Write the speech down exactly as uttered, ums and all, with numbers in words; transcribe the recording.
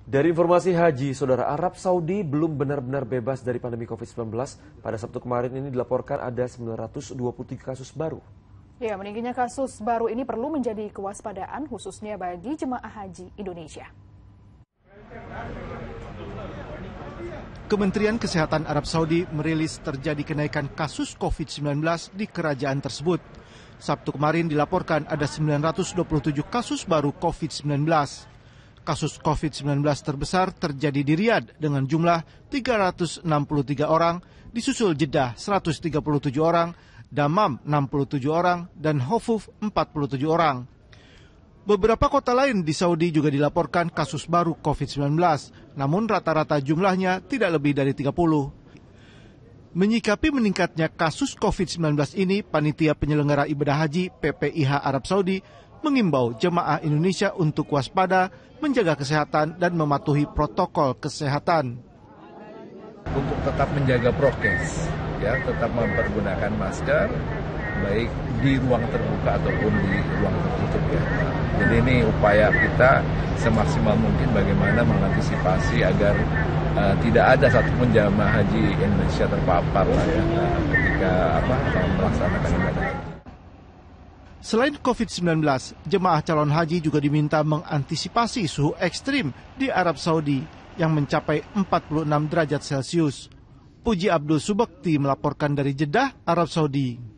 Dari informasi haji, Saudara, Arab Saudi belum benar-benar bebas dari pandemi covid sembilan belas. Pada Sabtu kemarin ini dilaporkan ada sembilan ratus dua puluh tiga kasus baru. Ya, meningginya kasus baru ini perlu menjadi kewaspadaan khususnya bagi jemaah haji Indonesia. Kementerian Kesehatan Arab Saudi merilis terjadi kenaikan kasus covid sembilan belas di kerajaan tersebut. Sabtu kemarin dilaporkan ada sembilan ratus dua puluh tujuh kasus baru covid sembilan belas. Kasus covid sembilan belas terbesar terjadi di Riyadh dengan jumlah tiga ratus enam puluh tiga orang, disusul Jeddah seratus tiga puluh tujuh orang, Damam enam puluh tujuh orang, dan Hofuf empat puluh tujuh orang. Beberapa kota lain di Saudi juga dilaporkan kasus baru covid sembilan belas, namun rata-rata jumlahnya tidak lebih dari tiga puluh. Menyikapi meningkatnya kasus covid sembilan belas ini, Panitia Penyelenggara Ibadah Haji P P I H Arab Saudi mengimbau jemaah Indonesia untuk waspada, menjaga kesehatan, dan mematuhi protokol kesehatan. Untuk tetap menjaga prokes, ya, tetap mempergunakan masker, baik di ruang terbuka ataupun di ruang tertutup, ya. Jadi ini upaya kita semaksimal mungkin bagaimana mengantisipasi agar uh, tidak ada satupun jamaah haji Indonesia terpapar lah, ya, uh, ketika apa melaksanakan ibadah. Selain covid sembilan belas, jemaah calon haji juga diminta mengantisipasi suhu ekstrim di Arab Saudi yang mencapai empat puluh enam derajat Celcius. Puji Abdul Subakti melaporkan dari Jeddah, Arab Saudi.